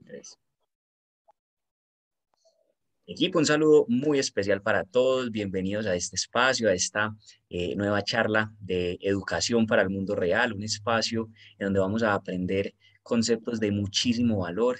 Tres. Equipo, un saludo muy especial para todos. Bienvenidos a este espacio, a esta nueva charla de educación para el mundo real, un espacio en donde vamos a aprender conceptos de muchísimo valor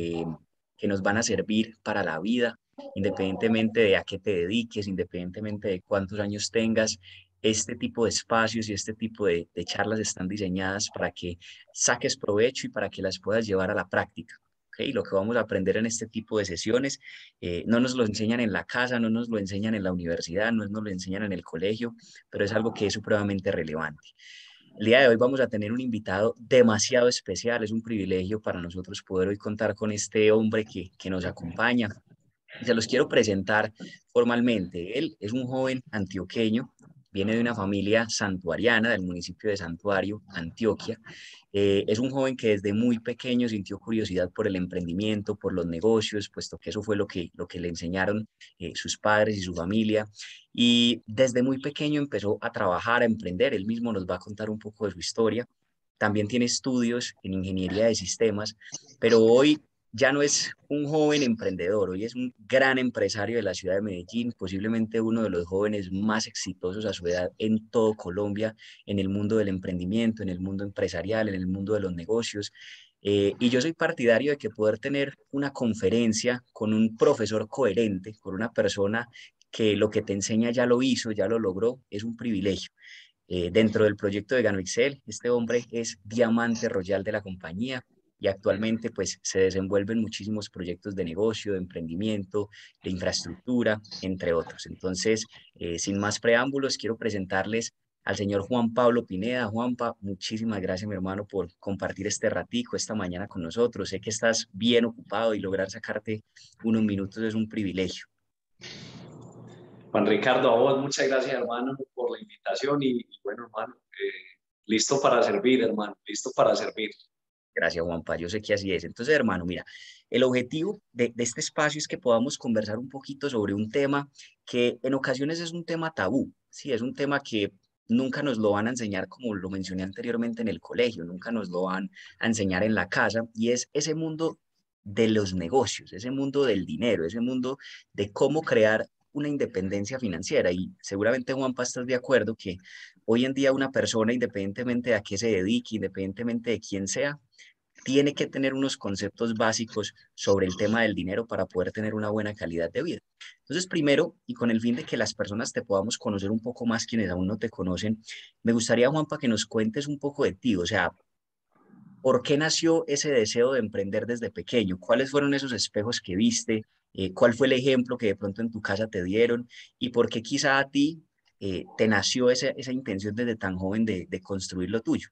que nos van a servir para la vida, independientemente de a qué te dediques, independientemente de cuántos años tengas. Este tipo de espacios y este tipo de charlas están diseñadas para que saques provecho y para que las puedas llevar a la práctica. ¿Ok? Lo que vamos a aprender en este tipo de sesiones no nos lo enseñan en la casa, no nos lo enseñan en la universidad, no nos lo enseñan en el colegio, pero es algo que es supremamente relevante. El día de hoy vamos a tener un invitado demasiado especial, es un privilegio para nosotros poder hoy contar con este hombre que nos acompaña. Y se los quiero presentar formalmente. Él es un joven antioqueño, viene de una familia santuariana del municipio de Santuario, Antioquia. Es un joven que desde muy pequeño sintió curiosidad por el emprendimiento, por los negocios, puesto que eso fue lo que le enseñaron sus padres y su familia. Y desde muy pequeño empezó a trabajar, a emprender. Él mismo nos va a contar un poco de su historia. También tiene estudios en ingeniería de sistemas, pero hoy ya no es un joven emprendedor, hoy es un gran empresario de la ciudad de Medellín, posiblemente uno de los jóvenes más exitosos a su edad en todo Colombia, en el mundo del emprendimiento, en el mundo empresarial, en el mundo de los negocios. Y yo soy partidario de que poder tener una conferencia con un profesor coherente, con una persona que lo que te enseña ya lo hizo, ya lo logró, es un privilegio. Dentro del proyecto de Gano Excel, este hombre es diamante royal de la compañía y actualmente pues se desenvuelven muchísimos proyectos de negocio, de emprendimiento, de infraestructura, entre otros. Entonces, sin más preámbulos, quiero presentarles al señor Juan Pablo Pineda. Juanpa, muchísimas gracias, mi hermano, por compartir este ratico esta mañana con nosotros. Sé que estás bien ocupado y lograr sacarte unos minutos es un privilegio. Juan Ricardo, a vos muchas gracias, hermano, por la invitación y bueno, hermano, listo para servir, hermano, listo para servir. Gracias, Juanpa. Yo sé que así es. Entonces, hermano, mira, el objetivo de este espacio es que podamos conversar un poquito sobre un tema que en ocasiones es un tema tabú, ¿sí? Es un tema que nunca nos lo van a enseñar, como lo mencioné anteriormente, en el colegio, nunca nos lo van a enseñar en la casa, y es ese mundo de los negocios, ese mundo del dinero, ese mundo de cómo crear una independencia financiera. Y seguramente, Juanpa, estás de acuerdo que hoy en día una persona, independientemente de a qué se dedique, independientemente de quién sea, tiene que tener unos conceptos básicos sobre el tema del dinero para poder tener una buena calidad de vida. Entonces, primero, y con el fin de que las personas te podamos conocer un poco más, quienes aún no te conocen, me gustaría, Juanpa, que nos cuentes un poco de ti, o sea, ¿por qué nació ese deseo de emprender desde pequeño? ¿Cuáles fueron esos espejos que viste? ¿Cuál fue el ejemplo que de pronto en tu casa te dieron? ¿Y por qué quizá a ti te nació esa intención desde tan joven de construir lo tuyo?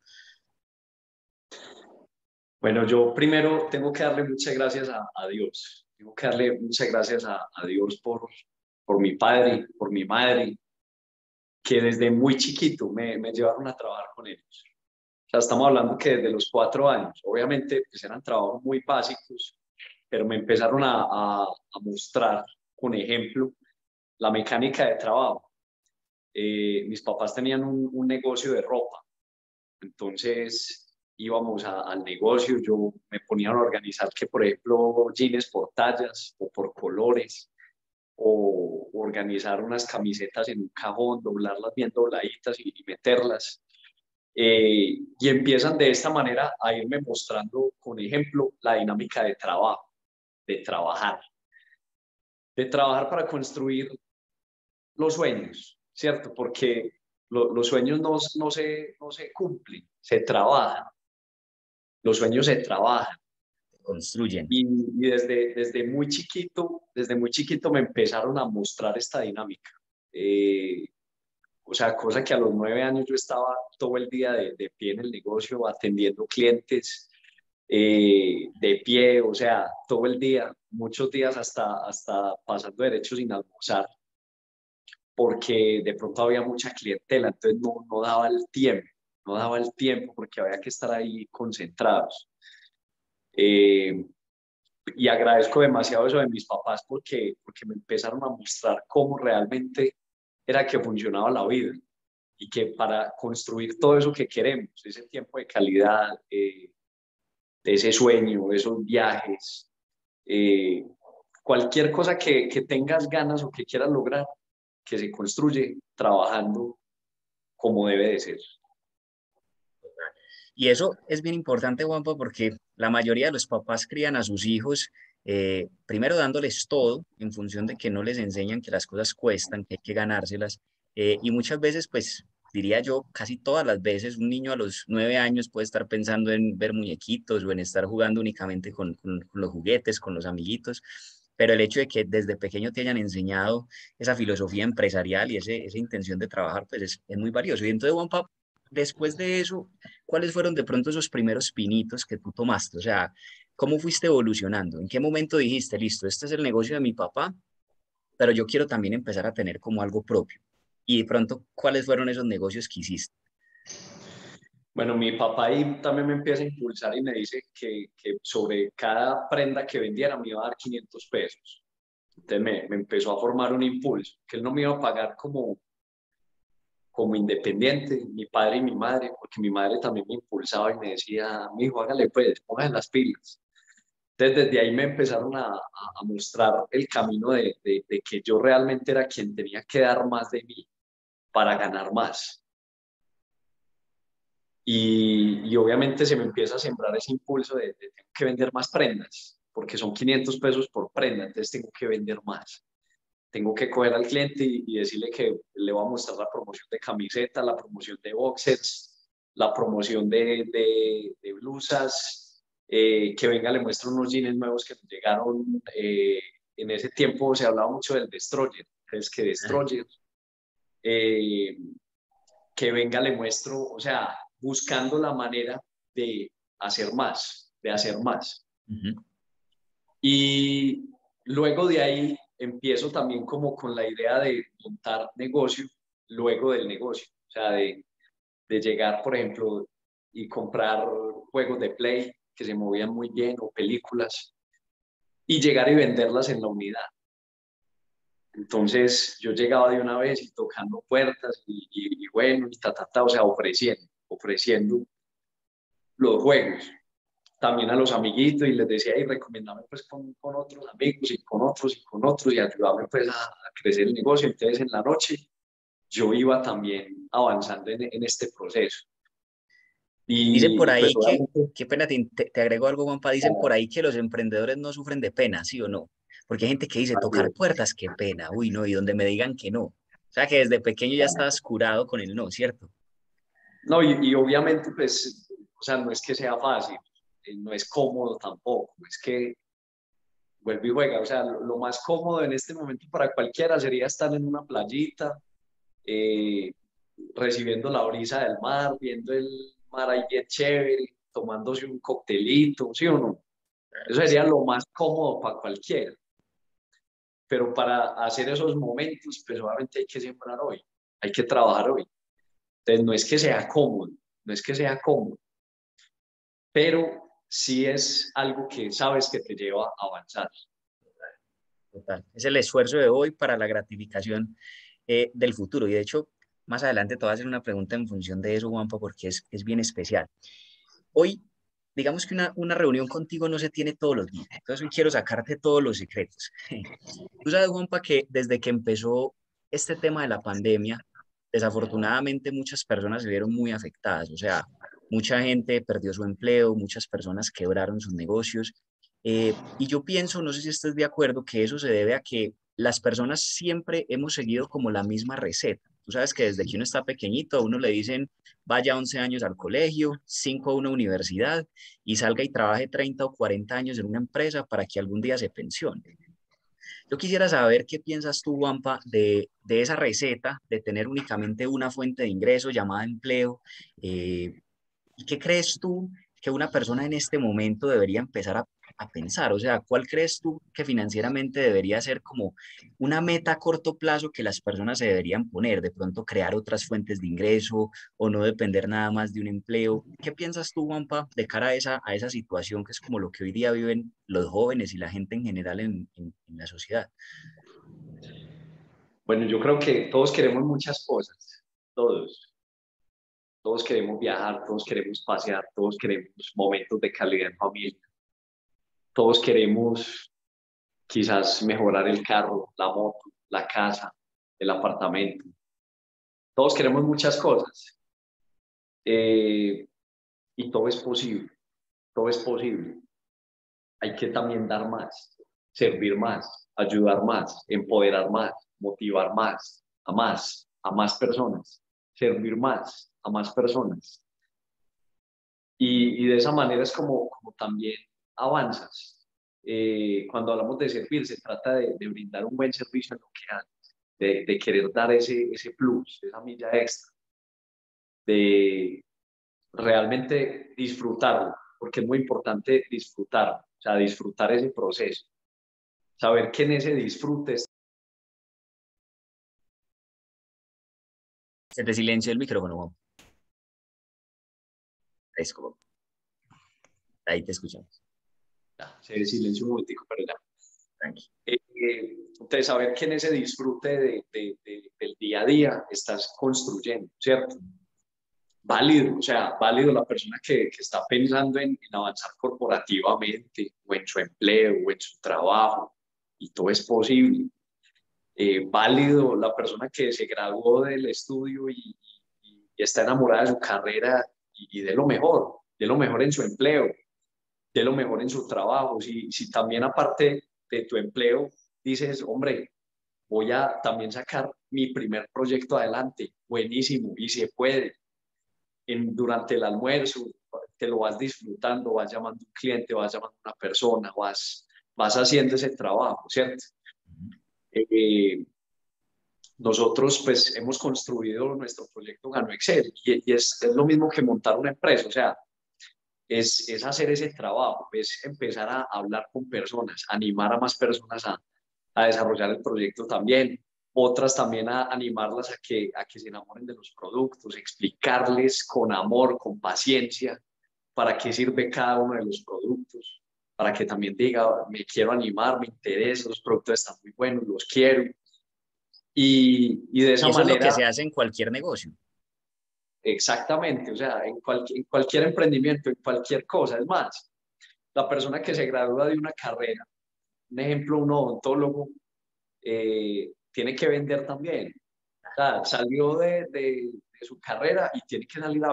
Bueno, yo primero tengo que darle muchas gracias a Dios, tengo que darle muchas gracias a Dios por mi padre, por mi madre, que desde muy chiquito me llevaron a trabajar con ellos. O sea, estamos hablando que desde los 4 años, obviamente pues eran trabajos muy básicos, pero me empezaron a mostrar con ejemplo la mecánica de trabajo. Mis papás tenían un negocio de ropa, entonces íbamos al negocio, yo me ponía a organizar que, por ejemplo, jeans por tallas o por colores, o organizar unas camisetas en un cajón, doblarlas bien dobladitas y meterlas. Y empiezan de esta manera a irme mostrando con ejemplo la dinámica de trabajo, de trabajar, de trabajar para construir los sueños, ¿cierto? Porque los sueños no se cumplen, se trabajan, los sueños se trabajan. Construyen. Y desde muy chiquito me empezaron a mostrar esta dinámica. Eh, o sea, cosa que a los 9 años yo estaba todo el día de pie en el negocio, atendiendo clientes, de pie, o sea, todo el día, muchos días hasta pasando derecho sin almorzar, porque de pronto había mucha clientela, entonces no daba el tiempo, no daba el tiempo porque había que estar ahí concentrados. Eh, y agradezco demasiado eso de mis papás porque me empezaron a mostrar cómo realmente era que funcionaba la vida y que para construir todo eso que queremos, ese tiempo de calidad, ese sueño, esos viajes, Eh, Cualquier cosa que tengas ganas o que quieras lograr, que se construye trabajando como debe de ser. Y eso es bien importante, Juanpa, porque la mayoría de los papás crían a sus hijos primero dándoles todo en función de que no les enseñan que las cosas cuestan, que hay que ganárselas. Y muchas veces, pues diría yo, casi todas las veces, un niño a los 9 años puede estar pensando en ver muñequitos o en estar jugando únicamente con los juguetes, con los amiguitos. Pero el hecho de que desde pequeño te hayan enseñado esa filosofía empresarial y esa intención de trabajar, pues es muy valioso. Y entonces, Juanpa, después de eso, ¿cuáles fueron de pronto esos primeros pinitos que tú tomaste? O sea, ¿cómo fuiste evolucionando? ¿En qué momento dijiste, listo, este es el negocio de mi papá, pero yo quiero también empezar a tener como algo propio? Y de pronto, ¿cuáles fueron esos negocios que hiciste? Bueno, mi papá ahí también me empieza a impulsar y me dice que sobre cada prenda que vendiera me iba a dar 500 pesos. Entonces me empezó a formar un impulso, que él no me iba a pagar como independiente, mi padre y mi madre, porque mi madre también me impulsaba y me decía, mi hijo, hágale pues, póngase las pilas. Entonces desde ahí me empezaron a mostrar el camino de que yo realmente era quien tenía que dar más de mí para ganar más. Y obviamente se me empieza a sembrar ese impulso de tengo que vender más prendas, porque son 500 pesos por prenda, entonces tengo que vender más. Tengo que coger al cliente y decirle que le voy a mostrar la promoción de camiseta, la promoción de boxers, la promoción de blusas, que venga, le muestro unos jeans nuevos que nos llegaron. En ese tiempo se hablaba mucho del Destroyer, es que Ah, Destroyer, eh, que venga, le muestro, o sea, buscando la manera de hacer más, de hacer más. ujú. Y luego de ahí empiezo también como con la idea de montar negocio luego del negocio, o sea, de llegar, por ejemplo, y comprar juegos de Play que se movían muy bien o películas y llegar y venderlas en la unidad. Entonces yo llegaba de una vez y tocando puertas y bueno, y o sea, ofreciendo los juegos también a los amiguitos y les decía, y recomendame pues con otros amigos y con otros y con otros y ayudarme pues a crecer el negocio. Entonces en la noche yo iba también avanzando en este proceso. Dicen por Y pues ahí que, obviamente, qué pena, te agrego algo, Juanpa, dicen por ahí que los emprendedores no sufren de pena, ¿sí o no? Porque hay gente que dice, así tocar es. puertas, qué pena, uy, no, y donde me digan que no. O sea, que desde pequeño ya estabas curado con el no, ¿cierto? No, y obviamente pues, o sea, no es que sea fácil, no es cómodo tampoco, es que vuelve y juega, o sea, lo más cómodo en este momento para cualquiera sería estar en una playita, eh, recibiendo la brisa del mar, viendo el mar ahí bien chévere, tomándose un coctelito, ¿sí o no? Claro Eso que sí. sería lo más cómodo para cualquiera. Pero para hacer esos momentos, pues obviamente hay que sembrar hoy, hay que trabajar hoy. Entonces, no es que sea cómodo, no es que sea cómodo, pero sí es algo que sabes que te lleva a avanzar. Total. Es el esfuerzo de hoy para la gratificación del futuro. Y de hecho, más adelante te voy a hacer una pregunta en función de eso, Juanpa, porque es bien especial. Hoy, digamos que una reunión contigo no se tiene todos los días. Entonces, hoy quiero sacarte todos los secretos. Tú sabes, Juanpa, que desde que empezó este tema de la pandemia, desafortunadamente muchas personas se vieron muy afectadas. O sea, mucha gente perdió su empleo, muchas personas quebraron sus negocios. Y yo pienso, no sé si estés de acuerdo, que eso se debe a que las personas siempre hemos seguido como la misma receta. Tú sabes que desde que uno está pequeñito, a uno le dicen, vaya 11 años al colegio, 5 a una universidad y salga y trabaje 30 o 40 años en una empresa para que algún día se pensione. Yo quisiera saber qué piensas tú, Wampa, de esa receta de tener únicamente una fuente de ingreso llamada empleo. ¿Y qué crees tú que una persona en este momento debería empezar a pensar? O sea, ¿cuál crees tú que financieramente debería ser como una meta a corto plazo que las personas se deberían poner? De pronto crear otras fuentes de ingreso o no depender nada más de un empleo. ¿Qué piensas tú, Juanpa, de cara a esa situación que es como lo que hoy día viven los jóvenes y la gente en general en la sociedad? Bueno, yo creo que todos queremos muchas cosas, todos. Todos queremos viajar, todos queremos pasear, todos queremos momentos de calidad en familia, todos queremos quizás mejorar el carro, la moto, la casa, el apartamento. Todos queremos muchas cosas y todo es posible, todo es posible. Hay que también dar más, servir más, ayudar más, empoderar más, motivar más, a más personas, servir más a más personas. Y de esa manera es como también avanzas. Cuando hablamos de servir, se trata de brindar un buen servicio en lo que haces, de querer dar ese plus, esa milla extra, de realmente disfrutarlo, porque es muy importante disfrutar, o sea, disfrutar ese proceso, saber que en ese disfrute Se te silenció el micrófono, Juan. Es como, ahí te escuchamos. está, se silencio un momentico, pero ya. Tranqui. Entonces, saber que en ese disfrute del día a día estás construyendo, ¿cierto? Válido, o sea, válido la persona que está pensando en avanzar corporativamente o en su empleo o en su trabajo, y todo es posible. Válido la persona que se graduó del estudio y está enamorada de su carrera y de lo mejor en su empleo, de lo mejor en su trabajo. Si también aparte de tu empleo dices, hombre, voy a también sacar mi primer proyecto adelante, buenísimo, y se puede. Durante el almuerzo te lo vas disfrutando, vas llamando a un cliente, vas llamando a una persona, vas haciendo ese trabajo, ¿cierto? Eh, Nosotros pues hemos construido nuestro proyecto Gano Excel y es lo mismo que montar una empresa, o sea, es hacer ese trabajo, es empezar a hablar con personas, animar a más personas a desarrollar el proyecto también, otras también a animarlas a que se enamoren de los productos, explicarles con amor, con paciencia, para qué sirve cada uno de los productos, para que también diga, me quiero animar, me interesa, los productos están muy buenos, los quiero. Y de Y esa eso es lo que manera, se hace en cualquier negocio. exactamente, o sea, en cualquier emprendimiento, en cualquier cosa, es más, la persona que se gradúa de una carrera, un ejemplo, un odontólogo, tiene que vender también. O sea, salió de su carrera y tiene que salir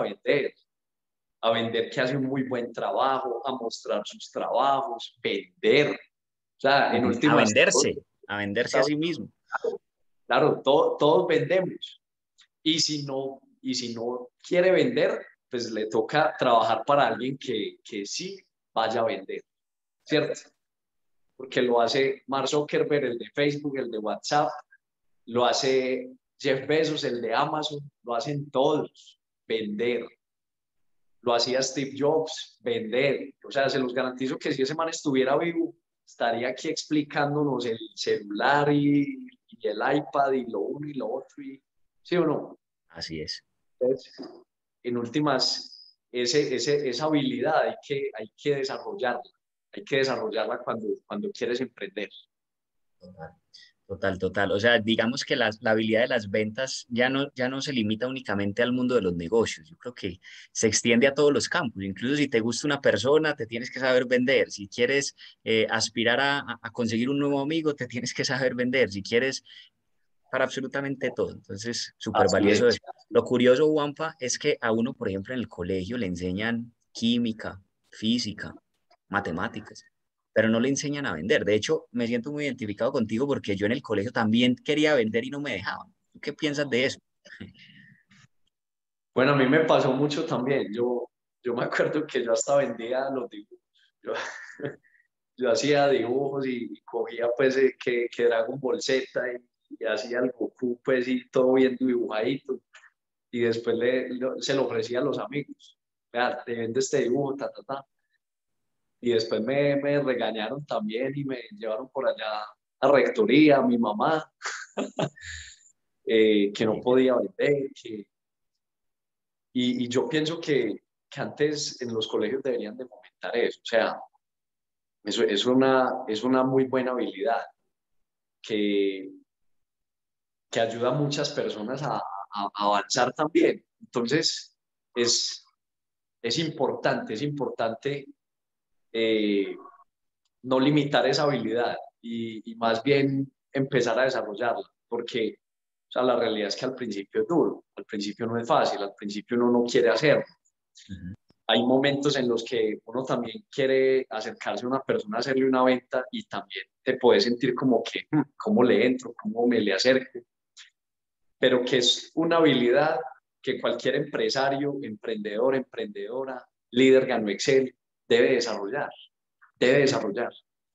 a vender que hace un muy buen trabajo, a mostrar sus trabajos, vender. O sea, en A últimas, venderse, a venderse a sí mismo. claro, todos vendemos. Y si no quiere vender, pues le toca trabajar para alguien que sí vaya a vender, ¿cierto? Porque lo hace Mark Zuckerberg, el de Facebook, el de WhatsApp, lo hace Jeff Bezos, el de Amazon, lo hacen todos, vender. Lo hacía Steve Jobs, vender. O sea, se los garantizo que si ese man estuviera vivo, estaría aquí explicándonos el celular y el iPad y lo uno y lo otro. ¿Sí o no? Así es. Entonces, en últimas, esa habilidad hay que desarrollarla. Hay que desarrollarla cuando quieres emprender. Total, total, total. O sea, digamos que la habilidad de las ventas ya no se limita únicamente al mundo de los negocios. Yo creo que se extiende a todos los campos. Incluso si te gusta una persona, te tienes que saber vender. Si quieres aspirar a conseguir un nuevo amigo, te tienes que saber vender. Si quieres, para absolutamente todo. Entonces, súper Así valioso es. eso. Lo curioso, Juanpa, es que a uno, por ejemplo, en el colegio le enseñan química, física, matemáticas, pero no le enseñan a vender. De hecho, me siento muy identificado contigo porque yo en el colegio también quería vender y no me dejaban. ¿Tú qué piensas de eso? Bueno, a mí me pasó mucho también. Yo me acuerdo que yo hasta vendía los dibujos. Yo, yo hacía dibujos y cogía pues que Dragon Ball Z y hacía el Goku pues y todo bien dibujadito. Y después se lo ofrecía a los amigos. Vea, te vendo este dibujo, ta, ta, ta. Y después me regañaron también y me llevaron por allá a rectoría, a mi mamá, que no Sí, podía vender. Y yo pienso que antes en los colegios deberían de fomentar eso. O sea, eso es una muy buena habilidad que, que ayuda a muchas personas a avanzar también. Entonces, es, es importante no limitar esa habilidad y más bien empezar a desarrollarla, porque o sea, la realidad es que al principio es duro, al principio no es fácil, al principio uno no quiere hacerlo. Ujú. Hay momentos en los que uno también quiere acercarse a una persona, hacerle una venta y también te puedes sentir como que, ¿cómo le entro? ¿Cómo me le acerco? Pero que es una habilidad que cualquier empresario, emprendedor, emprendedora, líder Gano Excel debe desarrollar, debe desarrollar.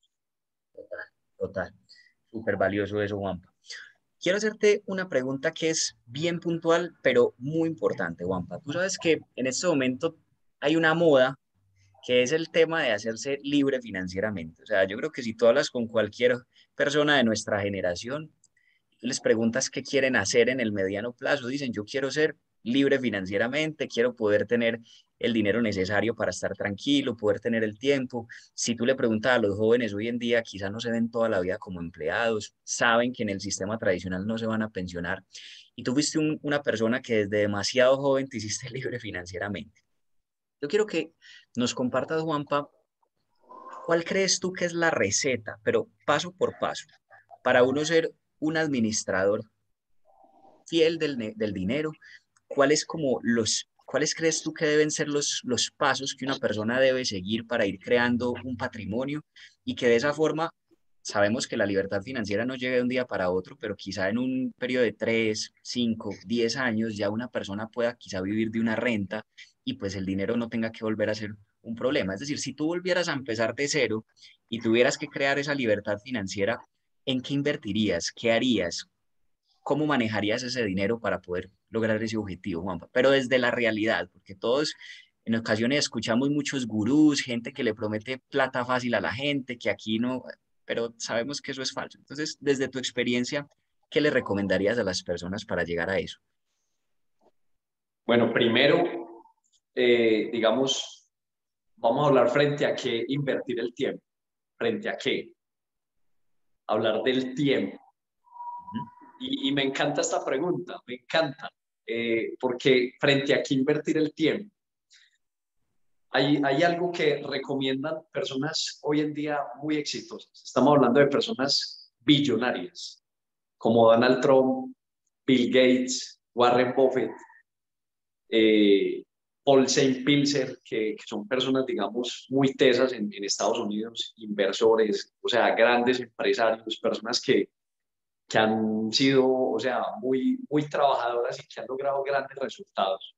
Total, súper valioso eso, Juanpa. Quiero hacerte una pregunta que es bien puntual, pero muy importante, Juanpa. Tú sabes que en este momento hay una moda que es el tema de hacerse libre financieramente. O sea, yo creo que si tú hablas con cualquier persona de nuestra generación, les preguntas qué quieren hacer en el mediano plazo, dicen, yo quiero ser libre financieramente, quiero poder tener el dinero necesario para estar tranquilo, poder tener el tiempo. Si tú le preguntas a los jóvenes hoy en día, quizás no se ven toda la vida como empleados, saben que en el sistema tradicional no se van a pensionar. Y tú fuiste una persona que desde demasiado joven te hiciste libre financieramente. Yo quiero que nos compartas, Juanpa, ¿cuál crees tú que es la receta, pero paso por paso, para uno ser un administrador fiel del dinero? ¿Cuáles como cuáles crees tú que deben ser los pasos que una persona debe seguir para ir creando un patrimonio y que de esa forma sabemos que la libertad financiera no llega de un día para otro, pero quizá en un periodo de 3, 5, 10 años ya una persona pueda quizá vivir de una renta y pues el dinero no tenga que volver a ser un problema? Es decir, si tú volvieras a empezar de cero y tuvieras que crear esa libertad financiera, ¿en qué invertirías? ¿Qué harías? ¿Cómo manejarías ese dinero para poder lograr ese objetivo, Juanpa? Pero desde la realidad, porque todos en ocasiones escuchamos muchos gurús, gente que le promete plata fácil a la gente, que aquí no, pero sabemos que eso es falso. Entonces, desde tu experiencia, ¿qué le recomendarías a las personas para llegar a eso? Bueno, primero, digamos, vamos a hablar frente a qué invertir el tiempo. ¿Frente a qué? Hablar del tiempo. Ujú. Y me encanta esta pregunta, me encanta, porque frente a qué invertir el tiempo. Hay algo que recomiendan personas hoy en día muy exitosas. Estamos hablando de personas billonarias, como Donald Trump, Bill Gates, Warren Buffett, Paul Saint Pilzer, que son personas, digamos, muy tesas en Estados Unidos, inversores, o sea, grandes empresarios, personas que han sido, o sea, muy trabajadoras y que han logrado grandes resultados.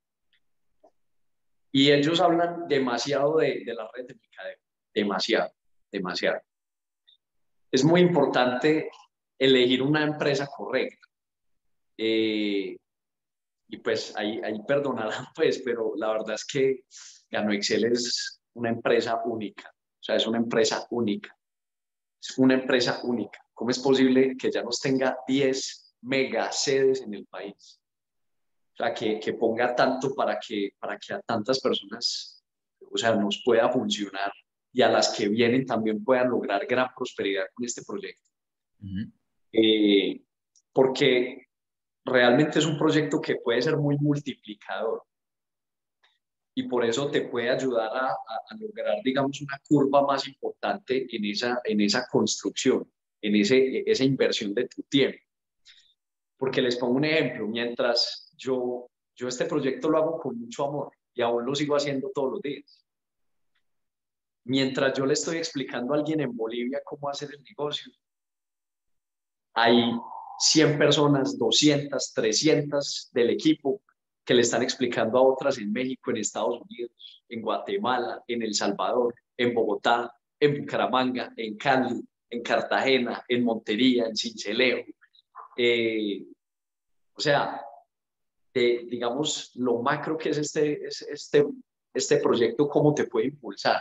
Y ellos hablan demasiado de la red de mercadeo, demasiado, demasiado. Es muy importante elegir una empresa correcta. Eh, y pues ahí perdonarán, pues, pero la verdad es que Gano Excel es una empresa única. O sea, es una empresa única. Es una empresa única. ¿Cómo es posible que ya nos tenga 10 mega sedes en el país? O sea, que ponga tanto para que a tantas personas, o sea, nos pueda funcionar y a las que vienen también puedan lograr gran prosperidad con este proyecto. Ujú. Eh, porque realmente es un proyecto que puede ser muy multiplicador y por eso te puede ayudar a lograr, digamos, una curva más importante en esa construcción, esa inversión de tu tiempo. Porque les pongo un ejemplo, mientras yo este proyecto lo hago con mucho amor y aún lo sigo haciendo todos los días. Mientras yo le estoy explicando a alguien en Bolivia cómo hacer el negocio, hay 100 personas, 200, 300 del equipo que le están explicando a otras en México, en Estados Unidos, en Guatemala, en El Salvador, en Bogotá, en Bucaramanga, en Cali, en Cartagena, en Montería, en Sincelejo. Eh, o sea, digamos, lo macro que es este proyecto, cómo te puede impulsar.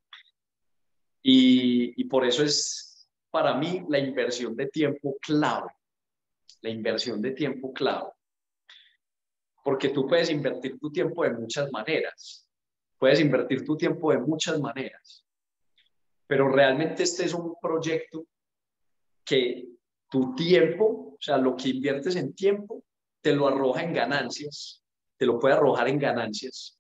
Y por eso es para mí la inversión de tiempo clave, la inversión de tiempo clave, porque tú puedes invertir tu tiempo de muchas maneras, puedes invertir tu tiempo de muchas maneras, pero realmente este es un proyecto que tu tiempo, o sea, lo que inviertes en tiempo, te lo arroja en ganancias, te lo puede arrojar en ganancias,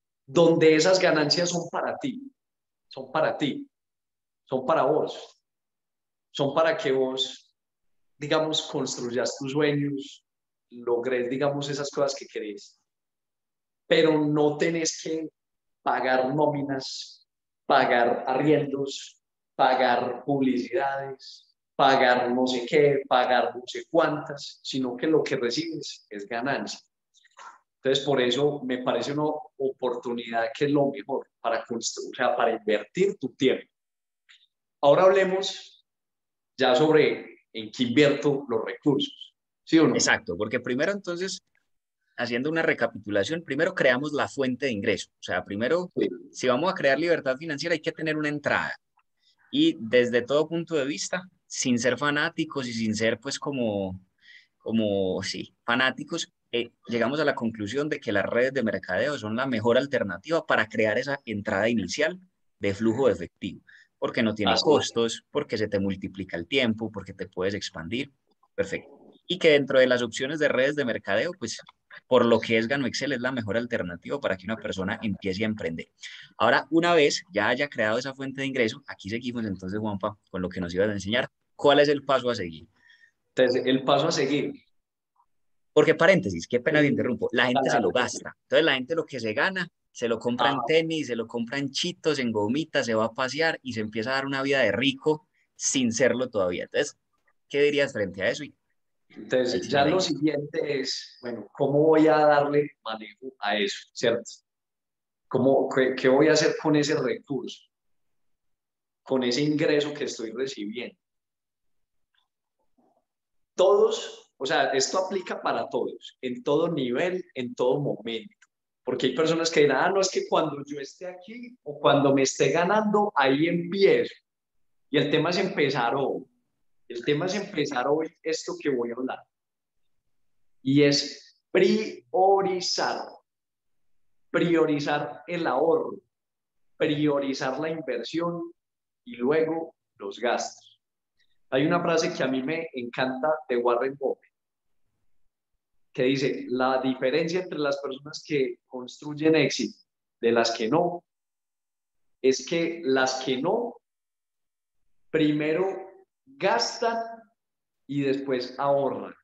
donde esas ganancias son para ti, son para ti, son para vos. son para que vos, digamos, construyas tus sueños, logres, digamos, esas cosas que querés, pero no tenés que pagar nóminas, pagar arriendos, pagar publicidades, pagar no sé qué, pagar no sé cuántas, sino que lo que recibes es ganancia. Entonces, por eso me parece una oportunidad que es lo mejor para construir, o sea, para invertir tu tiempo. Ahora hablemos ya sobre en qué invierto los recursos, ¿sí o no? Exacto, porque primero entonces, haciendo una recapitulación, primero creamos la fuente de ingreso. O sea, primero, Sí, si vamos a crear libertad financiera, hay que tener una entrada. Y desde todo punto de vista, sin ser fanáticos y sin ser pues sí, fanáticos, llegamos a la conclusión de que las redes de mercadeo son la mejor alternativa para crear esa entrada inicial de flujo de efectivo, porque no tiene así es. costos, porque se te multiplica el tiempo, porque te puedes expandir. Perfecto. Y que dentro de las opciones de redes de mercadeo, pues por lo que es Gano Excel, es la mejor alternativa para que una persona empiece a emprender. Ahora, una vez ya haya creado esa fuente de ingreso, aquí seguimos entonces, Juanpa, con lo que nos ibas a enseñar. ¿Cuál es el paso a seguir? Entonces, el paso a seguir. Porque paréntesis, qué pena que interrumpo, la gente se lo Dale. gasta. Entonces la gente lo que se gana, se lo compra en Ah, tenis, se lo compra en chitos, en gomitas, se va a pasear y se empieza a dar una vida de rico sin serlo todavía. Entonces, ¿qué dirías frente a eso? Y ahí entonces, sí me ya la lo hice. siguiente es, bueno, ¿cómo voy a darle manejo a eso, cierto? ¿Qué voy a hacer con ese recurso, con ese ingreso que estoy recibiendo? Todos, o sea, esto aplica para todos, en todo nivel, en todo momento. Porque hay personas que dirán, no, es que cuando yo esté aquí o cuando me esté ganando, ahí empiezo. Y el tema es empezar hoy. El tema es empezar hoy esto que voy a hablar. Y es priorizar el ahorro, priorizar la inversión y luego los gastos. Hay una frase que a mí me encanta de Warren Buffett que dice, la diferencia entre las personas que construyen éxito de las que no, es que las que no primero gastan y después ahorran.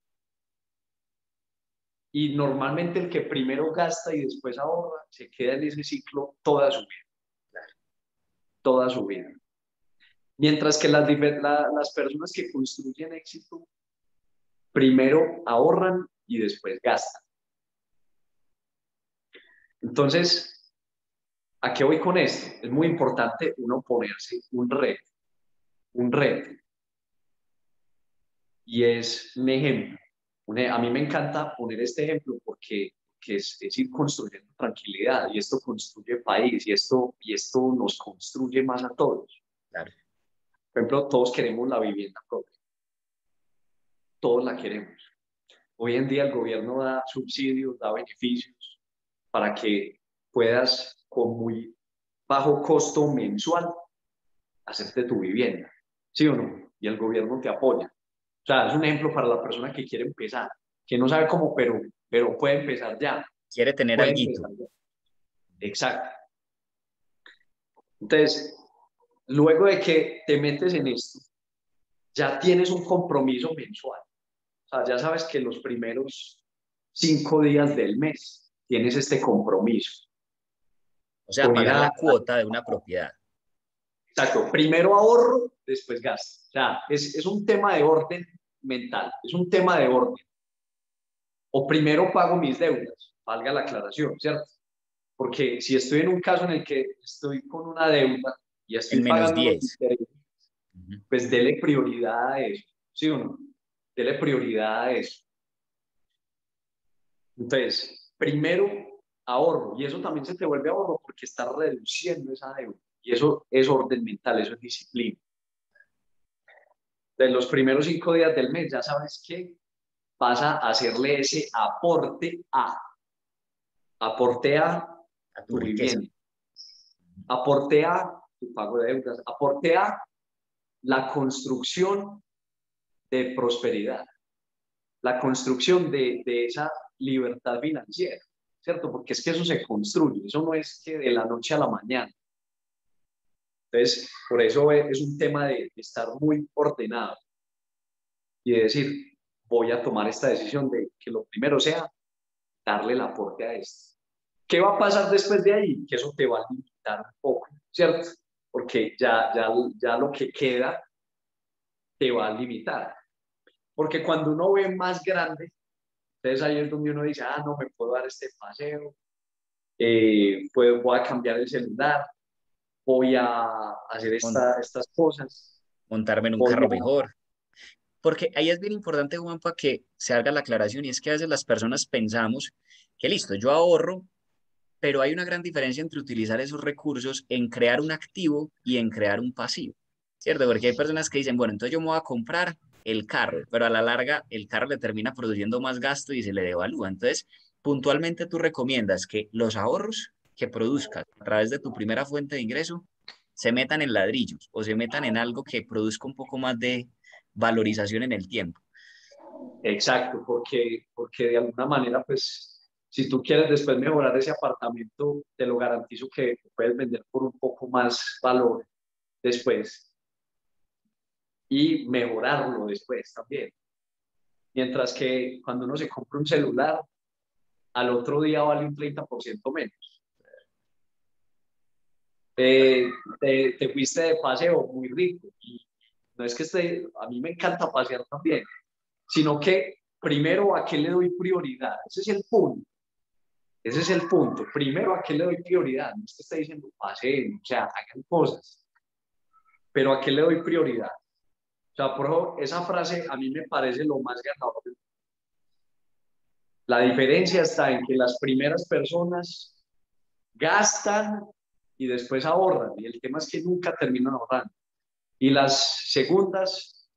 Y normalmente el que primero gasta y después ahorra se queda en ese ciclo toda su vida. Mientras que las personas que construyen éxito primero ahorran y después gastan. Entonces, ¿a qué voy con esto? Es muy importante uno ponerse un reto. Y es un ejemplo. A mí me encanta poner este ejemplo porque es ir construyendo tranquilidad y esto construye país y esto nos construye más a todos. Claro. Por ejemplo, todos queremos la vivienda propia, todos la queremos. Hoy en día el gobierno da subsidios, da beneficios para que puedas con muy bajo costo mensual hacerte tu vivienda, ¿sí o no? Y el gobierno te apoya. O sea, es un ejemplo para la persona que quiere empezar, que no sabe cómo, pero puede empezar ya, Quiere tener puede alguito. empezar ya. Exacto. Entonces, luego de que te metes en esto, ya tienes un compromiso mensual. O sea, ya sabes que los primeros 5 días del mes tienes este compromiso O sea, con ir pagar a, la cuota de una propiedad. exacto, primero ahorro, después gasto. O sea, es un tema de orden mental, es un tema de orden. O primero pago mis deudas, valga la aclaración, ¿cierto? Porque si estoy en un caso en el que estoy con una deuda y En estoy menos pagando los 10. intereses, Ujú. pues dele prioridad a eso, ¿sí o no? Dele prioridad a eso. Entonces, primero ahorro, y eso también se te vuelve ahorro porque estás reduciendo esa deuda. Y eso es orden mental, eso es disciplina. De los primeros 5 días del mes, ya sabes que vas a hacerle ese aporte a A tu tu riqueza. vivienda, aporte a tu pago de deudas, aporte a la construcción de prosperidad, la construcción de esa libertad financiera, ¿cierto? Porque es que eso se construye, eso no es que de la noche a la mañana. Entonces, por eso es un tema de estar muy ordenado y de decir, voy a tomar esta decisión de que lo primero sea darle el aporte a esto. ¿Qué va a pasar después de ahí? Que eso te va a limitar un poco, ¿cierto? Porque ya lo que queda te va a limitar. Porque cuando uno ve más grande, entonces ahí es donde uno dice, ah, no, me puedo dar este paseo, voy a cambiar el celular, voy a hacer Mon- estas cosas, montarme en un voy carro a... mejor. Porque ahí es bien importante, Juanpa, que se haga la aclaración y es que a veces las personas pensamos que listo, yo ahorro, pero hay una gran diferencia entre utilizar esos recursos en crear un activo y en crear un pasivo, ¿cierto? Porque hay personas que dicen, bueno, entonces yo me voy a comprar el carro, pero a la larga el carro le termina produciendo más gasto y se le devalúa. Entonces, puntualmente tú recomiendas que los ahorros que produzcas a través de tu primera fuente de ingreso se metan en ladrillos o se metan en algo que produzca un poco más de valorización en el tiempo. Exacto, porque de alguna manera, pues, si tú quieres después mejorar ese apartamento, te lo garantizo que puedes vender por un poco más valor después y mejorarlo después también. Mientras que cuando uno se compra un celular, al otro día vale un 30% menos. Te, te fuiste de paseo muy rico y no es que a mí me encanta pasear también, sino que primero a qué le doy prioridad. Ese es el punto. Ese es el punto. Primero, ¿a qué le doy prioridad? No es que esté diciendo paseen, o sea, hagan cosas, pero ¿a qué le doy prioridad? O sea, por ejemplo, esa frase a mí me parece lo más ganador. La diferencia está en que las primeras personas gastan y después ahorran, y el tema es que nunca terminan ahorrando. Y las segundas,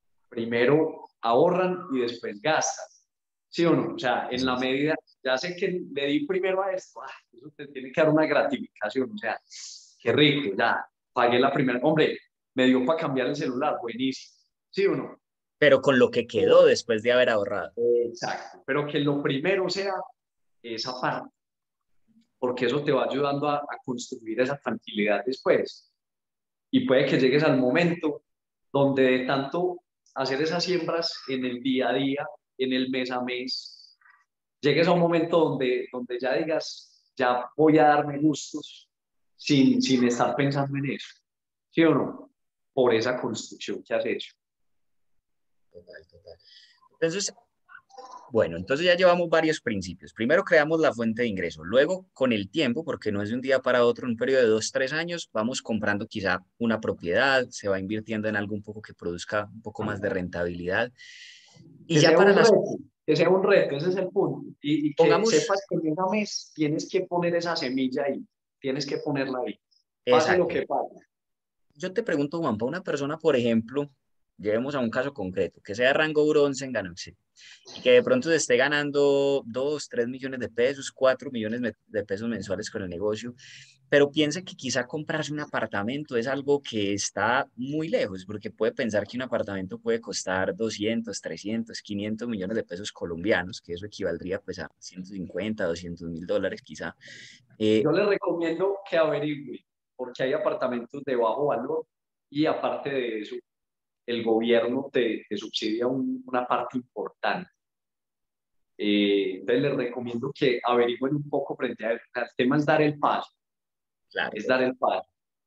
primero ahorran y después gastan. ¿Sí o no? O sea, en Así la es. medida, ya sé que le di primero a esto, eso te tiene que dar una gratificación, o sea, qué rico, ya pagué la primera, hombre, me dio para cambiar el celular, buenísimo, ¿sí o no? Pero con lo que quedó después de haber ahorrado. Exacto, pero que lo primero sea esa parte, porque eso te va ayudando a construir esa tranquilidad después. Y puede que llegues al momento donde de tanto hacer esas siembras en el día a día, en el mes a mes, llegues a un momento donde ya digas, ya voy a darme gustos sin estar pensando en eso. ¿Sí o no? Por esa construcción que has hecho. Total, total. Entonces, bueno, entonces ya llevamos varios principios. Primero creamos la fuente de ingreso. Luego, con el tiempo, porque no es de un día para otro, en un periodo de 2, 3 años, vamos comprando quizá una propiedad, se va invirtiendo en algo un poco que produzca un poco más de rentabilidad. Y Que ya sea para un las, reto, que sea un reto, ese es el punto. Y que pongamos, sepas que en un mes tienes que poner esa semilla ahí, tienes que ponerla ahí, pase lo exacto. que pase. Yo te pregunto, Juan, para una persona, por ejemplo, llevemos a un caso concreto, que sea rango bronce en Ganoxie y que de pronto se esté ganando 2, 3 millones de pesos, 4 millones de pesos mensuales con el negocio, pero piense que quizá comprarse un apartamento es algo que está muy lejos, porque puede pensar que un apartamento puede costar 200, 300, 500 millones de pesos colombianos, que eso equivaldría pues a 150, 200 mil dólares quizá. Yo les recomiendo que averigüen, porque hay apartamentos de bajo valor y aparte de eso, el gobierno te subsidia una parte importante. Entonces les recomiendo que averigüen un poco frente a eso. El tema es dar el paso, Claro, es dar el paso.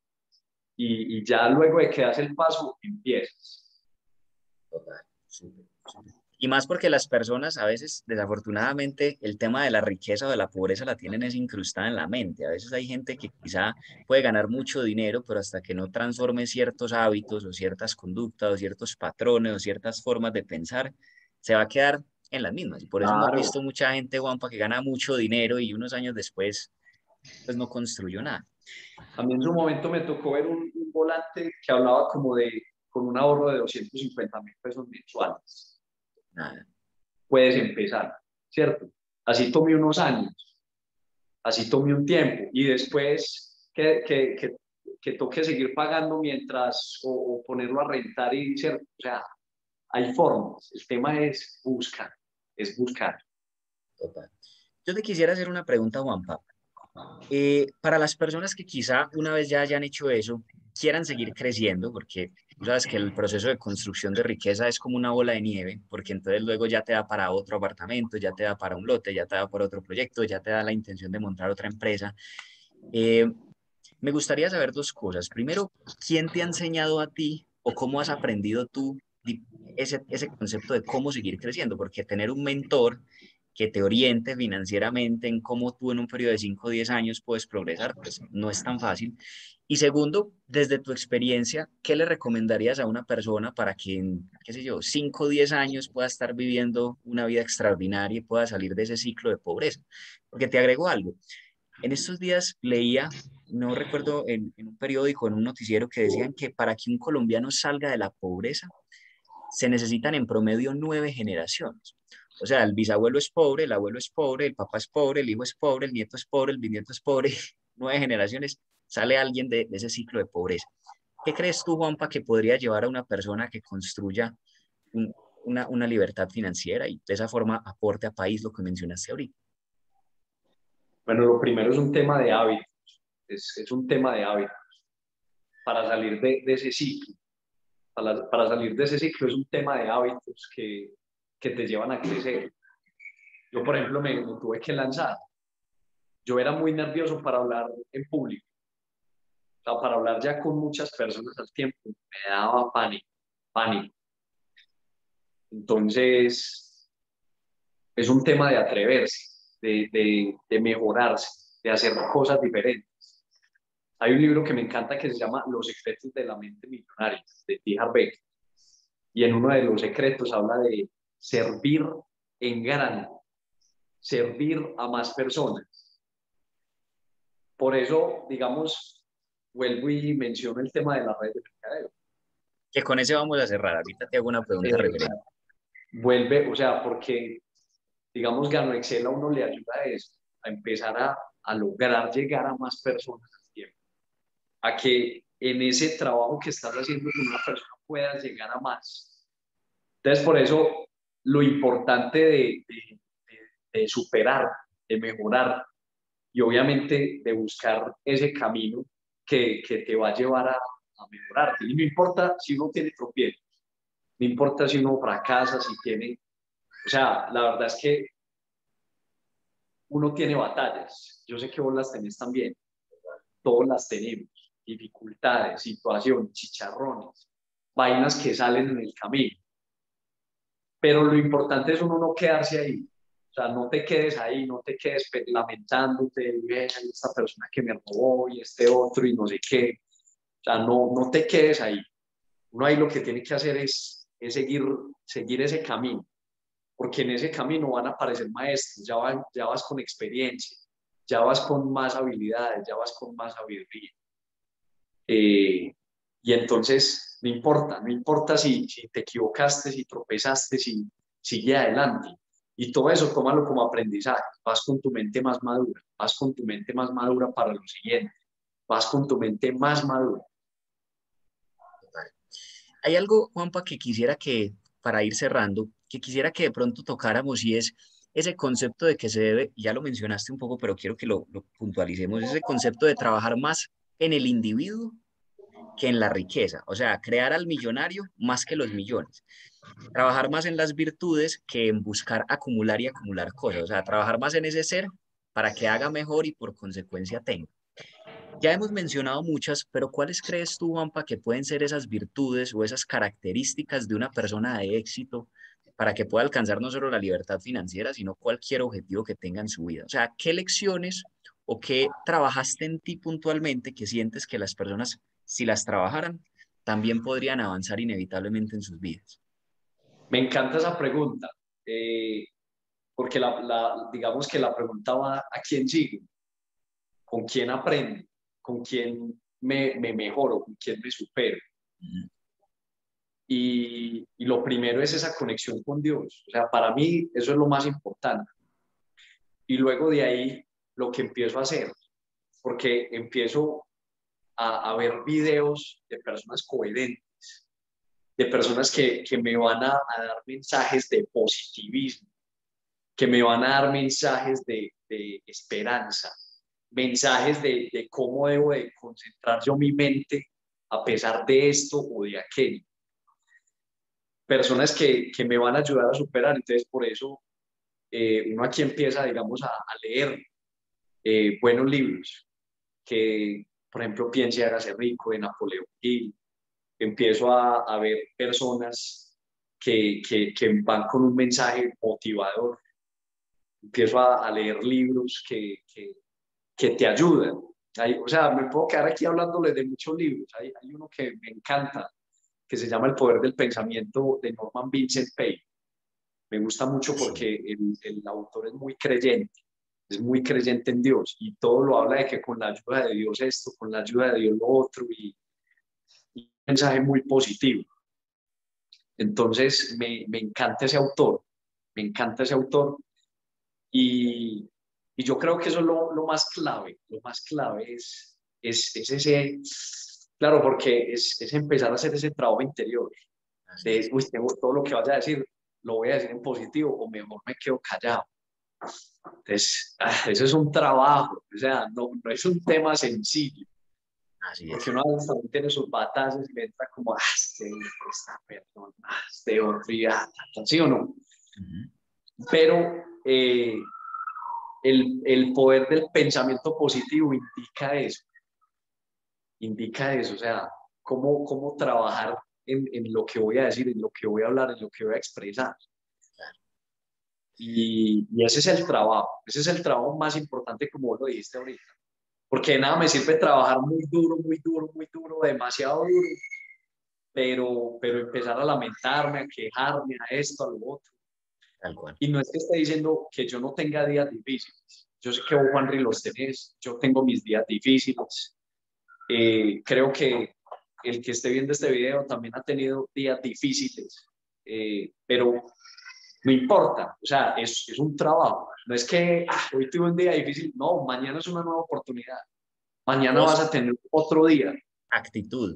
Y ya luego de que das el paso, empiezas. total, súper, súper. Y más porque las personas a veces, desafortunadamente, el tema de la riqueza o de la pobreza la tienen es incrustada en la mente. A veces hay gente que quizá puede ganar mucho dinero, pero hasta que no transforme ciertos hábitos o ciertas conductas o ciertos patrones o ciertas formas de pensar, se va a quedar en las mismas. Y por eso hemos Claro. visto mucha gente, Juanpa, que gana mucho dinero y unos años después, pues no construyó nada. A mí en su momento me tocó ver un volante que hablaba como con un ahorro de 250.000 pesos mensuales. Nada. Puedes empezar, ¿cierto? Así tomé unos años, así tomé un tiempo y después que toque seguir pagando mientras o ponerlo a rentar y, ¿cierto? O sea, hay formas. El tema es buscar. Total. Yo te quisiera hacer una pregunta, Juanpa. Para las personas que quizá una vez ya hayan hecho eso, quieran seguir creciendo, porque tú sabes que el proceso de construcción de riqueza es como una bola de nieve, porque entonces luego ya te da para otro apartamento, ya te da para un lote, ya te da para otro proyecto, ya te da la intención de montar otra empresa. Eh, Me gustaría saber dos cosas. Primero, ¿quién te ha enseñado a ti o cómo has aprendido tú ese concepto de cómo seguir creciendo? Porque tener un mentor que te oriente financieramente en cómo tú en un periodo de 5 o 10 años puedes progresar, pues no es tan fácil. Y segundo, desde tu experiencia, ¿qué le recomendarías a una persona para que en, qué sé yo, 5 o 10 años pueda estar viviendo una vida extraordinaria y pueda salir de ese ciclo de pobreza? Porque te agrego algo. En estos días leía, no recuerdo, en un periódico, en un noticiero, que decían que para que un colombiano salga de la pobreza, se necesitan en promedio 9 generaciones. O sea, el bisabuelo es pobre, el abuelo es pobre, el papá es pobre, el hijo es pobre, el nieto es pobre, el bisnieto es pobre. 9 generaciones, sale alguien de ese ciclo de pobreza. ¿Qué crees tú, Juanpa, que podría llevar a una persona que construya una libertad financiera y de esa forma aporte a país lo que mencionaste ahorita? Bueno, lo primero es un tema de hábitos, es un tema de hábitos para salir de ese ciclo. Para salir de ese ciclo es un tema de hábitos que te llevan a crecer. Yo, por ejemplo, me tuve que lanzar. Yo era muy nervioso para hablar en público, o sea, para hablar ya con muchas personas al tiempo, me daba pánico, pánico. Entonces, es un tema de atreverse, de mejorarse, de hacer cosas diferentes. Hay un libro que me encanta que se llama Los secretos de la mente millonaria, de T. Harv Eker. Y en uno de los secretos habla de servir en grande, servir a más personas. Por eso, digamos, vuelvo y menciono el tema de las redes de mercadeo. Que con ese vamos a cerrar. Ahorita te hago una pregunta referente. Vuelve, o sea, porque, digamos, Gano Excel a uno le ayuda a eso, a empezar a lograr llegar a más personas al tiempo, a que en ese trabajo que estás haciendo con una persona puedas llegar a más. Entonces, por eso, lo importante de superar, de mejorar y obviamente de buscar ese camino que te va a llevar a mejorarte. Y no importa si uno tiene tropiezos, no importa si uno fracasa, si tiene, o sea, la verdad es que uno tiene batallas. Yo sé que vos las tenés también, todos las tenemos, dificultades, situaciones, chicharrones, vainas que salen en el camino. Pero lo importante es uno no quedarse ahí. O sea, no te quedes ahí, no te quedes lamentándote, esta persona que me robó y este otro y no sé qué. O sea, no te quedes ahí. Uno ahí lo que tiene que hacer es seguir ese camino, porque en ese camino van a aparecer maestros, ya vas con experiencia, ya vas con más habilidades, ya vas con más sabiduría. Y entonces, no importa si te equivocaste, si tropezaste, si sigue adelante. Y todo eso, tómalo como aprendizaje. Vas con tu mente más madura, vas con tu mente más madura para lo siguiente, vas con tu mente más madura. Hay algo, Juanpa, que quisiera que, para ir cerrando, que quisiera que de pronto tocáramos y es ese concepto de que se debe, ya lo mencionaste un poco, pero quiero que lo puntualicemos, ese concepto de trabajar más en el individuo que en la riqueza, o sea, crear al millonario más que los millones, trabajar más en las virtudes que en buscar acumular y acumular cosas, o sea, trabajar más en ese ser para que haga mejor y por consecuencia tenga. Ya hemos mencionado muchas, pero ¿cuáles crees tú, Juanpa, que pueden ser esas virtudes o esas características de una persona de éxito para que pueda alcanzar no solo la libertad financiera, sino cualquier objetivo que tenga en su vida? O sea, ¿qué lecciones o qué trabajaste en ti puntualmente que sientes que las personas, si las trabajaran, también podrían avanzar inevitablemente en sus vidas? Me encanta esa pregunta, porque digamos que la pregunta va a quién sigue, con quién aprendo, con quién me mejoro, con quién me supero. Ujú. Y lo primero es esa conexión con Dios. O sea, para mí eso es lo más importante. Y luego de ahí lo que empiezo a hacer, porque empiezo a ver videos de personas coherentes, de personas que me van a dar mensajes de positivismo, que me van a dar mensajes de esperanza, mensajes de cómo debo de concentrar yo mi mente a pesar de esto o de aquello. Personas que me van a ayudar a superar. Entonces, por eso uno aquí empieza, digamos, a leer buenos libros, que, por ejemplo, Piense y hágase rico, de Napoleón Hill. Empiezo a ver personas que van con un mensaje motivador. Empiezo a leer libros que te ayudan. O sea, me puedo quedar aquí hablándoles de muchos libros. Hay uno que me encanta, que se llama El poder del pensamiento, de Norman Vincent Peale. Me gusta mucho Sí. porque el autor es muy creyente en Dios, y todo lo habla de que con la ayuda de Dios esto, con la ayuda de Dios lo otro, y un mensaje muy positivo. Entonces, me encanta ese autor, me encanta ese autor, y, y yo creo que eso es lo más clave es ese, claro, porque es empezar a hacer ese trabajo interior, Así de, es. uy, tengo todo lo que vaya a decir, lo voy a decir en positivo o mejor me quedo callado. Entonces, eso es un trabajo, o sea, no es un tema sencillo, Así porque es. uno a veces también tiene sus batallas y le entra como, esta persona, otro, ¿sí o no? Ujú. Pero el poder del pensamiento positivo indica eso, o sea, cómo trabajar en lo que voy a decir, en lo que voy a hablar, en lo que voy a expresar. Y ese es el trabajo más importante, como vos lo dijiste ahorita, porque de nada me sirve trabajar muy duro, muy duro, muy duro, demasiado duro, pero empezar a lamentarme, a quejarme, a esto, a lo otro. Tal cual. Y no es que esté diciendo que yo no tenga días difíciles. Yo sé que vos, Juanri, los tenés. Yo tengo mis días difíciles. Creo que el que esté viendo este video también ha tenido días difíciles. Pero no importa. O sea, es un trabajo. No es que hoy tuve un día difícil. No, mañana es una nueva oportunidad. Mañana Vos, vas a tener otro día. actitud.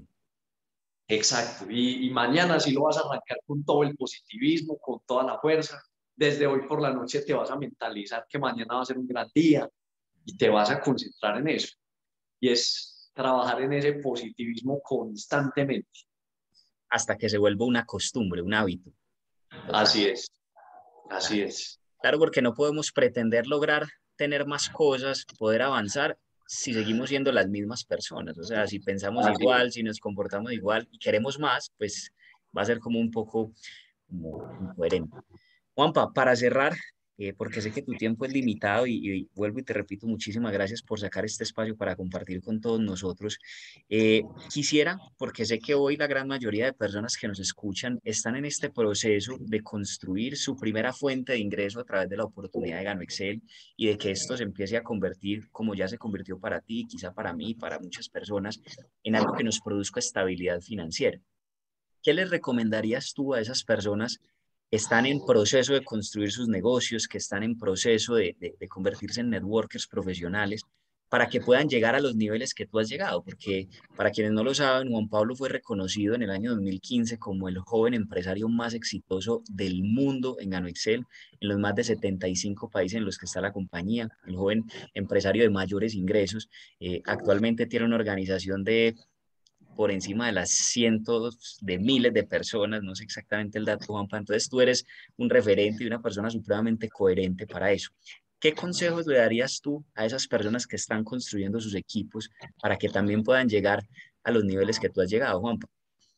Exacto. Y mañana sí lo vas a arrancar con todo el positivismo, con toda la fuerza. Desde hoy por la noche te vas a mentalizar que mañana va a ser un gran día y te vas a concentrar en eso. Y es trabajar en ese positivismo constantemente. Hasta que se vuelva una costumbre, un hábito. Total. Así es, así Claro. es. Claro, porque no podemos pretender lograr tener más cosas, poder avanzar si seguimos siendo las mismas personas. O sea, si pensamos Así es. igual, si nos comportamos igual y queremos más, pues va a ser como un poco como incoherente. Juanpa, para cerrar, porque sé que tu tiempo es limitado y vuelvo y te repito, muchísimas gracias por sacar este espacio para compartir con todos nosotros. Quisiera, porque sé que hoy la gran mayoría de personas que nos escuchan están en este proceso de construir su primera fuente de ingreso a través de la oportunidad de Gano Excel y de que esto se empiece a convertir, como ya se convirtió para ti, quizá para mí, para muchas personas, en algo que nos produzca estabilidad financiera. ¿Qué les recomendarías tú a esas personas que están en proceso de construir sus negocios, que están en proceso de convertirse en networkers profesionales, para que puedan llegar a los niveles que tú has llegado? Porque para quienes no lo saben, Juan Pablo fue reconocido en el año 2015 como el joven empresario más exitoso del mundo en Gano Excel, en los más de 75 países en los que está la compañía, el joven empresario de mayores ingresos. Actualmente tiene una organización de por encima de las cientos de miles de personas, no sé exactamente el dato, Juanpa. Entonces tú eres un referente y una persona supremamente coherente para eso. ¿Qué consejos le darías tú a esas personas que están construyendo sus equipos para que también puedan llegar a los niveles que tú has llegado, Juanpa?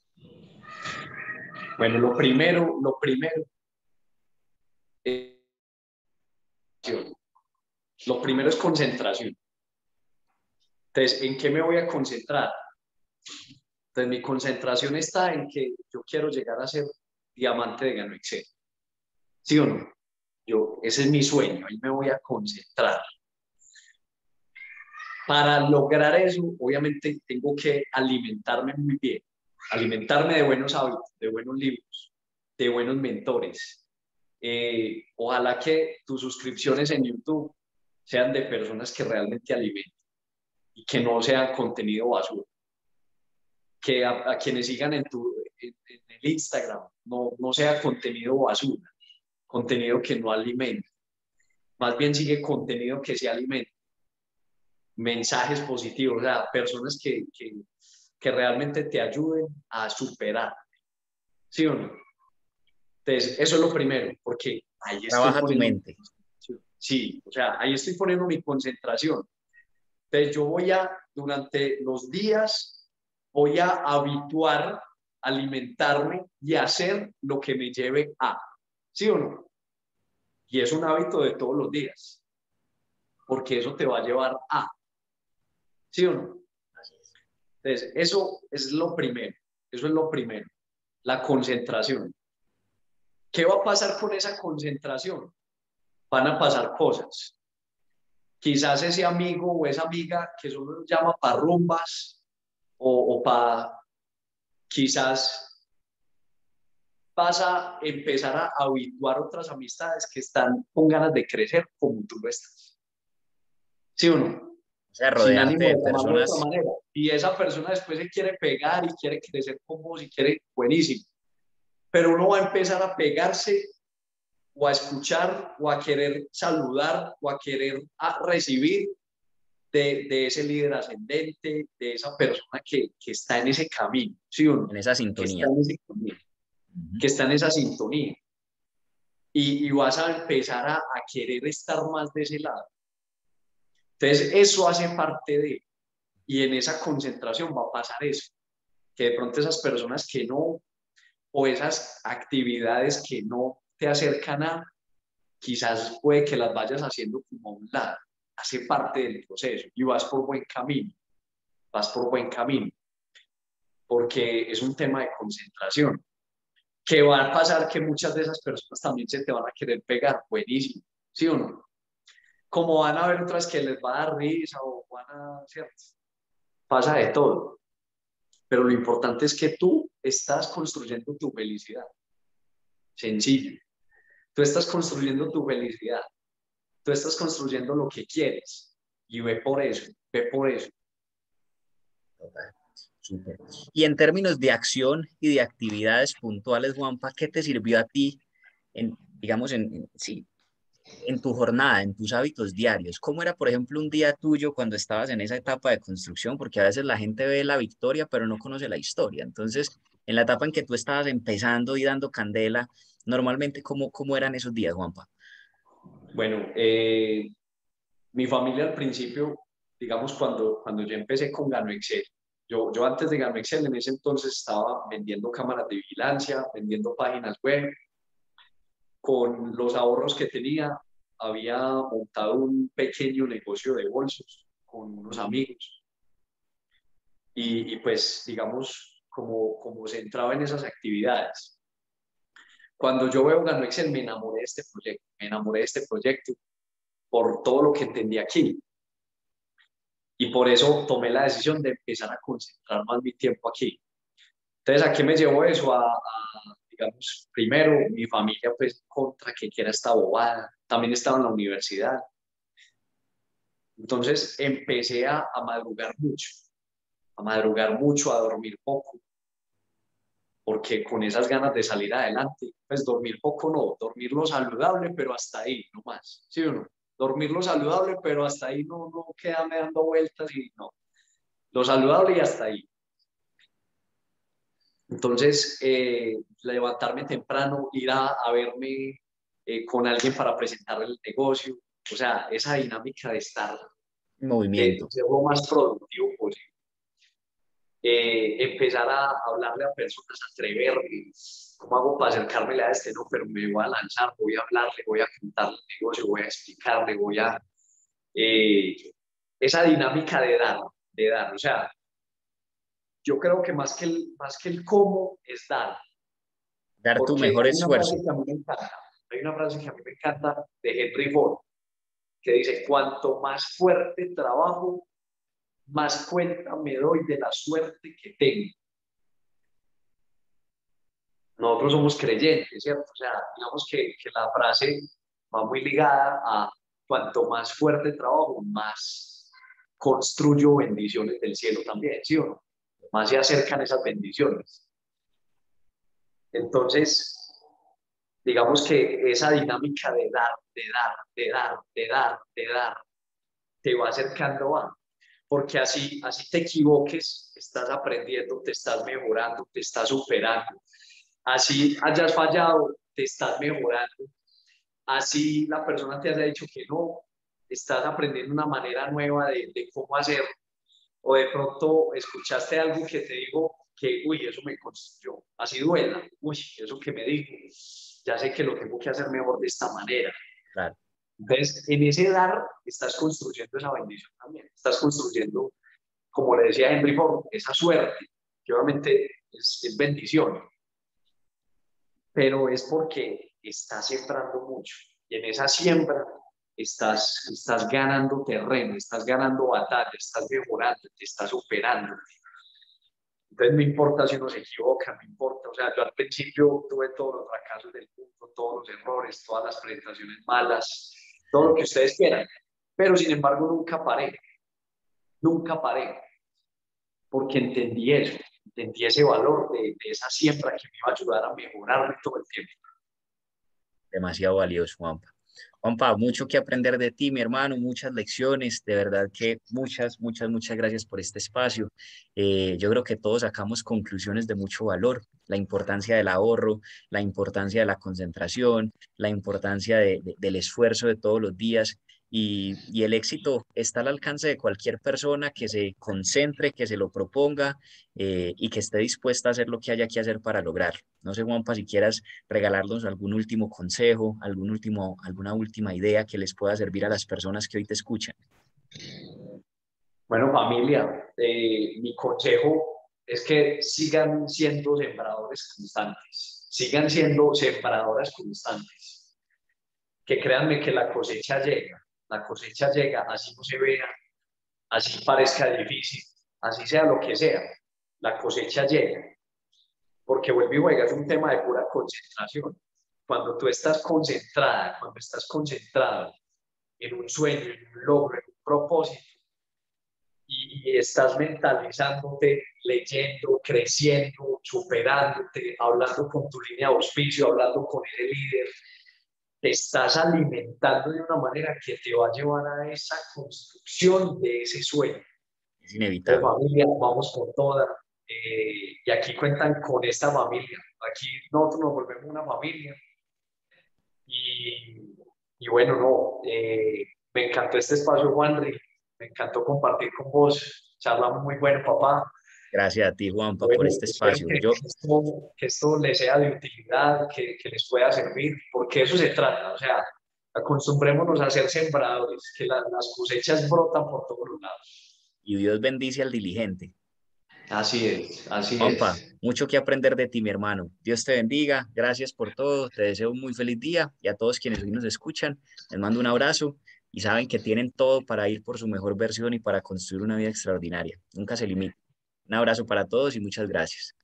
Bueno, lo primero, es, lo primero es concentración. Entonces, ¿en qué me voy a concentrar? Entonces, mi concentración está en que yo quiero llegar a ser diamante de Gano Excel. ¿Sí o no? Ese es mi sueño, ahí me voy a concentrar. Para lograr eso, obviamente, tengo que alimentarme muy bien, alimentarme de buenos hábitos, de buenos libros, de buenos mentores. Ojalá que tus suscripciones en YouTube sean de personas que realmente alimenten y que no sean contenido basura. Que a quienes sigan en el Instagram no sea contenido basura, contenido que no alimenta. Más bien sigue contenido que se alimenta, mensajes positivos, o sea, personas que realmente te ayuden a superar, ¿sí o no? Entonces, eso es lo primero, porque ahí estoy Trabaja tu poniendo mi mente. concentración. Sí, o sea, ahí estoy poniendo mi concentración. Entonces, yo voy a, durante los días, voy a habituar, alimentarme y hacer lo que me lleve a, ¿sí o no? Y es un hábito de todos los días, porque eso te va a llevar a, ¿sí o no? Entonces, eso es lo primero, eso es lo primero, la concentración. ¿Qué va a pasar con esa concentración? Van a pasar cosas. Quizás ese amigo o esa amiga que solo nos llama para rumbas o para, quizás vas a empezar a habituar otras amistades que están con ganas de crecer como tú lo estás. ¿Sí o no? O sea, Sin rodearte ánimo de de llamarlo de otra personas. manera. Y esa persona después se quiere pegar y quiere crecer con vos y quiere, buenísimo. Pero uno va a empezar a pegarse o a escuchar o a querer saludar o a querer a recibir de ese líder ascendente, de esa persona que está en ese camino, ¿sí o no? En esa Que está sintonía. en ese camino, Ujú. que está en esa sintonía. Y vas a empezar a querer estar más de ese lado. Entonces, eso hace parte de, y en esa concentración va a pasar eso, que de pronto esas personas que no, o esas actividades que no te acercan a, quizás puede que las vayas haciendo como a un lado, hace parte del proceso y vas por buen camino, vas por buen camino, porque es un tema de concentración. Que va a pasar que muchas de esas personas también se te van a querer pegar, buenísimo, ¿sí o no? Como van a haber otras que les va a dar risa o van a, ¿cierto? Pasa de todo, pero lo importante es que tú estás construyendo tu felicidad, sencillo. Tú estás construyendo tu felicidad, tú estás construyendo lo que quieres y ve por eso, ve por eso. Total. Súper. Y en términos de acción y de actividades puntuales, Juanpa, ¿qué te sirvió a ti en, digamos, sí, en tu jornada, en tus hábitos diarios? ¿Cómo era, por ejemplo, un día tuyo cuando estabas en esa etapa de construcción? Porque a veces la gente ve la victoria, pero no conoce la historia. Entonces, en la etapa en que tú estabas empezando y dando candela, normalmente, ¿cómo eran esos días, Juanpa? Bueno, mi familia al principio, digamos, cuando yo empecé con Gano Excel, yo antes de Gano Excel en ese entonces estaba vendiendo cámaras de vigilancia, vendiendo páginas web. Con los ahorros que tenía, había montado un pequeño negocio de bolsos con unos amigos. Y pues, digamos, como se entraba en esas actividades. Cuando yo veo Gano Excel, me enamoré de este proyecto, me enamoré de este proyecto por todo lo que entendí aquí. Y por eso tomé la decisión de empezar a concentrar más mi tiempo aquí. Entonces, ¿a qué me llevó eso? Digamos, primero, mi familia, pues, contra que quiera esta bobada. También estaba en la universidad. Entonces, empecé a madrugar mucho, a dormir poco, porque con esas ganas de salir adelante, pues dormir poco no, dormir lo saludable, pero hasta ahí, no más, ¿sí o no? Dormir lo saludable, pero hasta ahí no quedarme dando vueltas y no. Lo saludable y hasta ahí. Entonces, levantarme temprano, ir a verme con alguien para presentar el negocio, o sea, esa dinámica de estar, de Movimiento. ser lo más productivo posible. Empezar a hablarle a personas, atreverme, ¿cómo hago para acercarme a este? No, pero me voy a lanzar, voy a hablarle, voy a contarle el negocio, voy a explicarle, eh, esa dinámica de dar, o sea, yo creo que más que el cómo es dar, Dar tu porque mejor hay una frase esfuerzo. que a mí me encanta, hay una frase que a mí me encanta de Henry Ford, que dice, cuanto más fuerte trabajo, más cuenta me doy de la suerte que tengo. Nosotros somos creyentes, ¿cierto? O sea, digamos que la frase va muy ligada a cuanto más fuerte trabajo, más construyo bendiciones del cielo también, ¿sí o no? Más se acercan esas bendiciones. Entonces, digamos que esa dinámica de dar, te va acercando a. porque así te equivoques, estás aprendiendo, te estás mejorando, te estás superando. Así hayas fallado, te estás mejorando. Así la persona te haya dicho que no, estás aprendiendo una manera nueva de cómo hacerlo. O de pronto escuchaste algo que te digo que, uy, eso me construyó, así duela, uy, eso que me dijo, ya sé que lo tengo que hacer mejor de esta manera. Claro. Entonces, en ese dar, estás construyendo esa bendición también, estás construyendo, como le decía Henry Ford, esa suerte, que obviamente es bendición, pero es porque estás sembrando mucho, y en esa siembra estás ganando terreno, estás ganando batalla, estás mejorando, te estás superando. Entonces no importa si uno se equivoca, no importa. O sea, yo al principio tuve todos los fracasos del mundo, todos los errores, todas las presentaciones malas, todo lo que ustedes quieran. Pero sin embargo nunca paré, porque entendí eso, entendí ese valor de esa siembra que me iba a ayudar a mejorarme todo el tiempo. Demasiado valioso, Juanpa. Juanpa, mucho que aprender de ti, mi hermano, muchas lecciones, de verdad que muchas gracias por este espacio. Yo creo que todos sacamos conclusiones de mucho valor, la importancia del ahorro, la importancia de la concentración, la importancia del esfuerzo de todos los días y el éxito está al alcance de cualquier persona que se concentre, que se lo proponga y que esté dispuesta a hacer lo que haya que hacer para lograrlo. No sé, Juanpa, si quieras regalarnos algún último consejo, alguna última idea que les pueda servir a las personas que hoy te escuchan. Bueno, familia, mi consejo es que sigan siendo sembradores constantes, sigan siendo sembradoras constantes, que créanme que la cosecha llega, así no se vea, así parezca difícil, así sea lo que sea, la cosecha llega, porque vuelve y juega, es un tema de pura concentración. Cuando tú estás concentrada, cuando estás concentrado en un sueño, en un logro, en un propósito, y estás mentalizándote, leyendo, creciendo, superándote, hablando con tu línea de auspicio, hablando con el líder, te estás alimentando de una manera que te va a llevar a esa construcción de ese sueño. Es De inevitable. familia, vamos con toda. Y aquí cuentan con esta familia. Aquí nosotros nos volvemos una familia. Y, y bueno, no, me encantó este espacio, Juanri. Me encantó compartir con vos. Charlamos muy bueno, papá. Gracias a ti, Juanpa, por Bueno, este espero espacio. que esto les sea de utilidad, que les pueda servir, porque eso se trata. O sea, acostumbrémonos a ser sembradores, que las cosechas brotan por todos los lados. Y Dios bendice al diligente. Así es, así Juanpa, es. mucho que aprender de ti, mi hermano. Dios te bendiga. Gracias por todo. Te deseo un muy feliz día y a todos quienes hoy nos escuchan, les mando un abrazo y saben que tienen todo para ir por su mejor versión y para construir una vida extraordinaria. Nunca se limiten. Un abrazo para todos y muchas gracias.